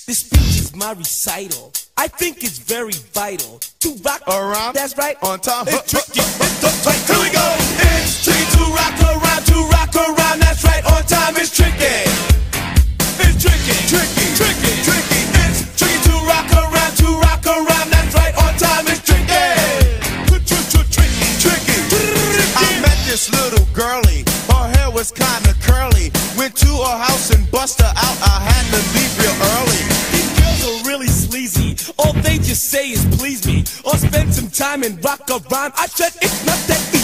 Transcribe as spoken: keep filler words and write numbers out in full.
This speech is my recital. I think it's very vital to rock around. That's right. On time. It's tricky. It's the tight. Here we go. It's tricky to rock around, to rock around. That's right. On time. It's tricky. It's tricky. Tricky. Tricky. Tricky. It's tricky to rock around, to rock around. That's right. On time. It's tricky. Tricky. Tricky. I met this little girlie. Her hair was kinda curly. Went to her house and bust her out. I had to leave real early. These girls are really sleazy. All they just say is please me, or spend some time and rock around. I said it's not that easy.